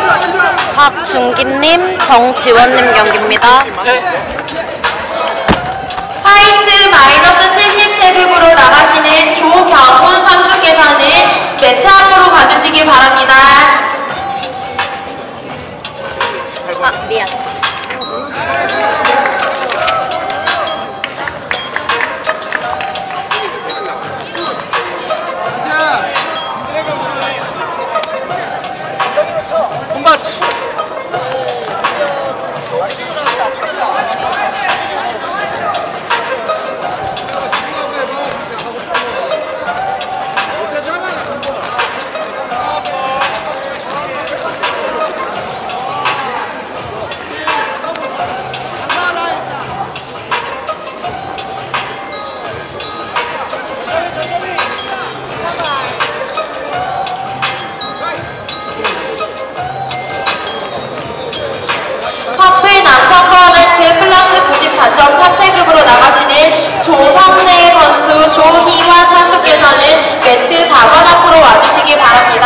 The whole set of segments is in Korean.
박준기님, 정지원님 경기입니다. 화이트 마이너스 70체급으로 나가시는 조경훈 선수께서는 매트 앞으로 가주시기 바랍니다. 아, 미안. 퍼플 남성 버널트 플러스 94.3체급으로 나가시는 조성래 선수, 조희환 선수께서는 매트 4번 앞으로 와주시기 바랍니다.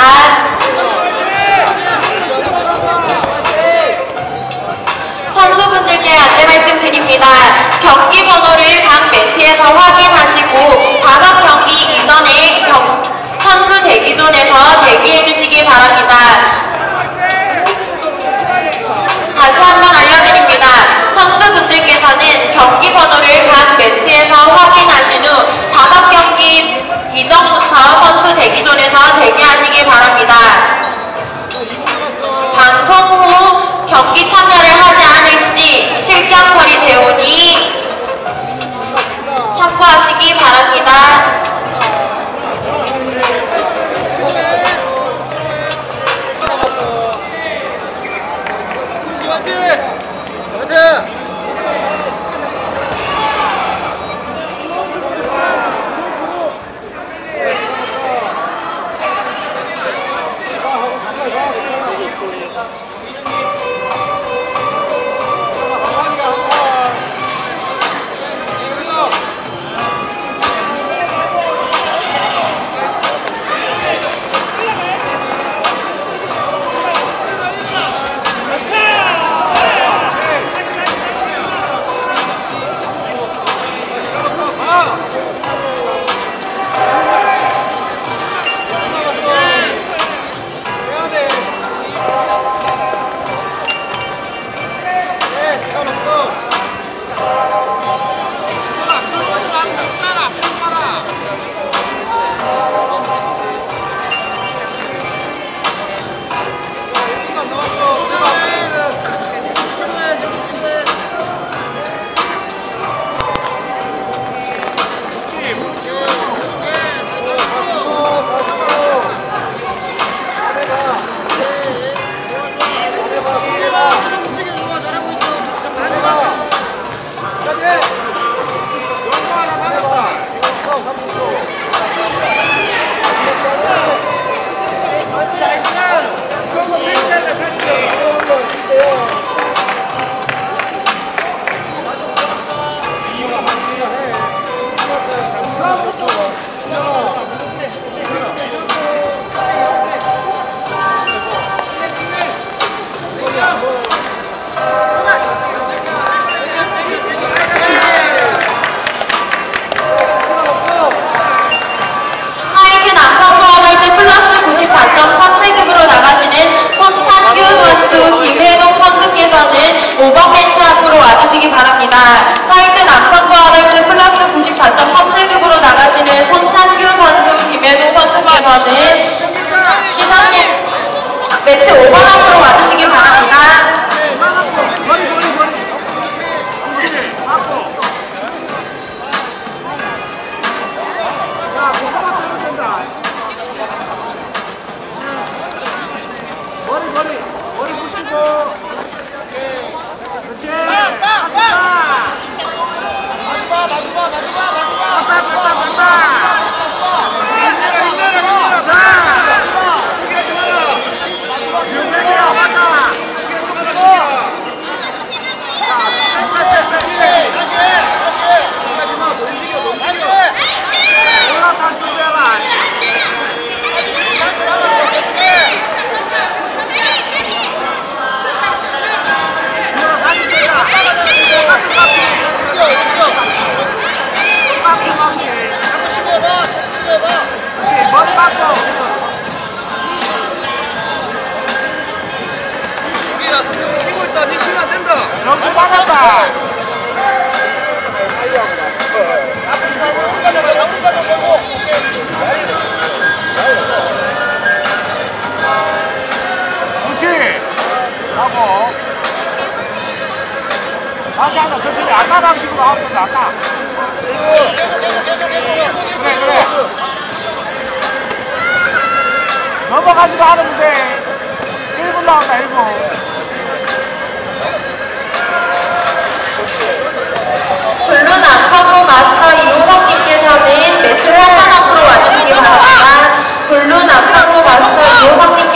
선수분들께 안내 말씀드립니다. 경기 번호를 각 매트에서 확인하시고 5경기 이전에 선수 대기존에서 대기해 주시기 바랍니다. 다시 한번 알려드립니다. 선수분들께서는 경기 번호를 각 매트에서 확인하신 후 5경기 이전부터 선수 대기존에서 대기하시기 바랍니다. 방송 후 경기 참여를 하지 않을 시 실격 처리되오니 참고하시기 바랍니다. 바랍니다. 화이트 남성부 어덜트 플러스 94.3체급으로 나가시는 손찬규 선수, 김혜동 선수께서는 시선님 매트 5번 앞으로 와주시기 바랍니다. 머리 붙이고 그렇지 맞다 된다. 네 치면 안 된다. 점수 받았다. 그렇지. 하고. 다시 하자. 천천히. 아까 방식으로 하면 된다. 아까. 그래. 넘어가지도 않으면 돼. 1분 나온다, 1분. 블루 남파고 마스터 이호성님께서는 매트 한번 앞으로 와주시기 바랍니다. 블루 남파고 마스터 이호성님